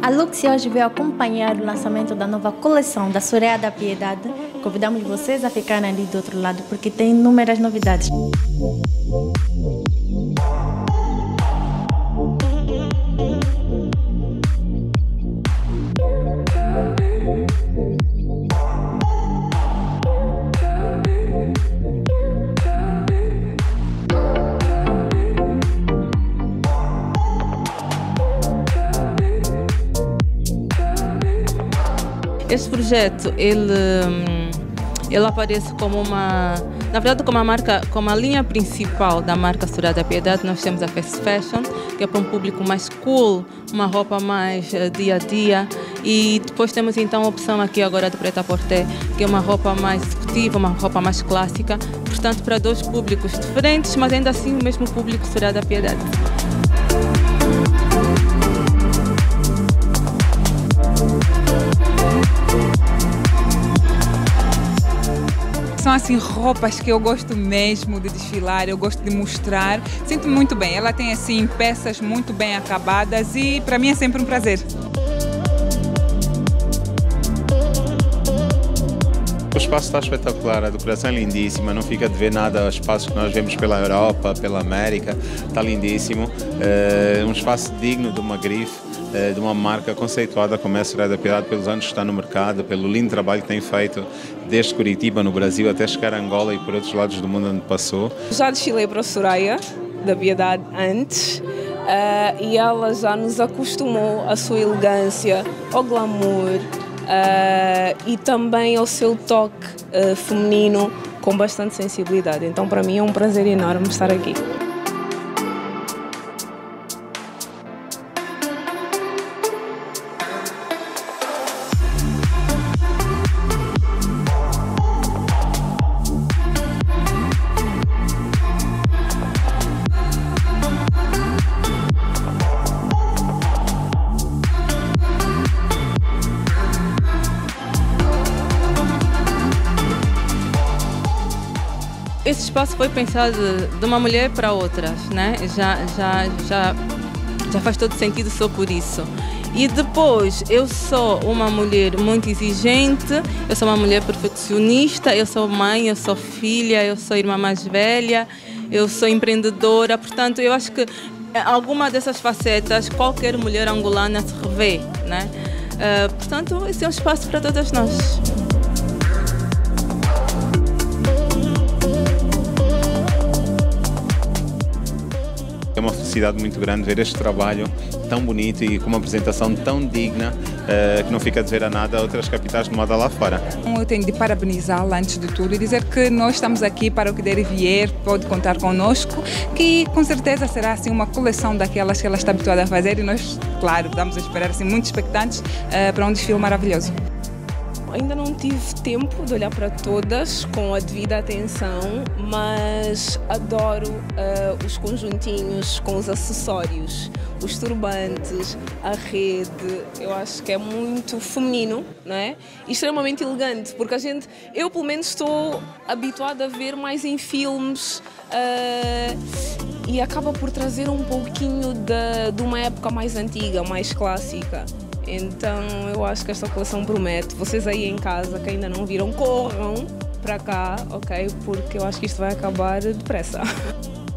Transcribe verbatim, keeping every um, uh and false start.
A Luxy hoje veio acompanhar o lançamento da nova coleção da Soraya da Piedade. Convidamos vocês a ficarem ali do outro lado porque tem inúmeras novidades. Este projeto, ele, ele aparece como uma, na verdade como a marca, como a linha principal da marca Soraya da Piedade. Nós temos a Fast Fashion, que é para um público mais cool, uma roupa mais uh, dia a dia, e depois temos então a opção aqui agora do Prêt-à-Porter, que é uma roupa mais executiva, uma roupa mais clássica, portanto para dois públicos diferentes, mas ainda assim o mesmo público Soraya da Piedade. São assim roupas que eu gosto mesmo de desfilar, eu gosto de mostrar. Sinto muito bem, ela tem assim peças muito bem acabadas e para mim é sempre um prazer. O espaço está espetacular, a decoração é lindíssima, não fica de ver nada aos espaços que nós vemos pela Europa, pela América, está lindíssimo. É um espaço digno de uma grife, de uma marca conceituada como é a Soraya da Piedade, pelos anos que está no mercado, pelo lindo trabalho que tem feito desde Curitiba, no Brasil, até chegar a Angola e por outros lados do mundo onde passou. Já desfilei para a Soraya da Piedade antes uh, e ela já nos acostumou à sua elegância, ao glamour uh, e também ao seu toque uh, feminino com bastante sensibilidade. Então para mim é um prazer enorme estar aqui. Esse espaço foi pensado de uma mulher para outras, né? Já, já, já, já faz todo sentido só por isso. E depois, eu sou uma mulher muito exigente, eu sou uma mulher perfeccionista, eu sou mãe, eu sou filha, eu sou irmã mais velha, eu sou empreendedora, portanto, eu acho que alguma dessas facetas qualquer mulher angolana se revê, né? Uh, portanto, esse é um espaço para todas nós. É uma felicidade muito grande ver este trabalho tão bonito e com uma apresentação tão digna uh, que não fica a dizer a nada a outras capitais de moda lá fora. Eu tenho de parabenizá-la antes de tudo e dizer que nós estamos aqui para o que der e vier, pode contar connosco, que com certeza será assim uma coleção daquelas que ela está habituada a fazer e nós, claro, estamos a esperar assim, muito expectantes uh, para um desfile maravilhoso. Ainda não tive tempo de olhar para todas com a devida atenção, mas adoro uh, os conjuntinhos com os acessórios, os turbantes, a rede. Eu acho que é muito feminino, não é? E extremamente elegante, porque a gente, eu pelo menos estou habituada a ver mais em filmes uh, e acaba por trazer um pouquinho de, de uma época mais antiga, mais clássica. Então eu acho que esta coleção promete. Vocês aí em casa que ainda não viram, corram para cá, ok? Porque eu acho que isto vai acabar depressa.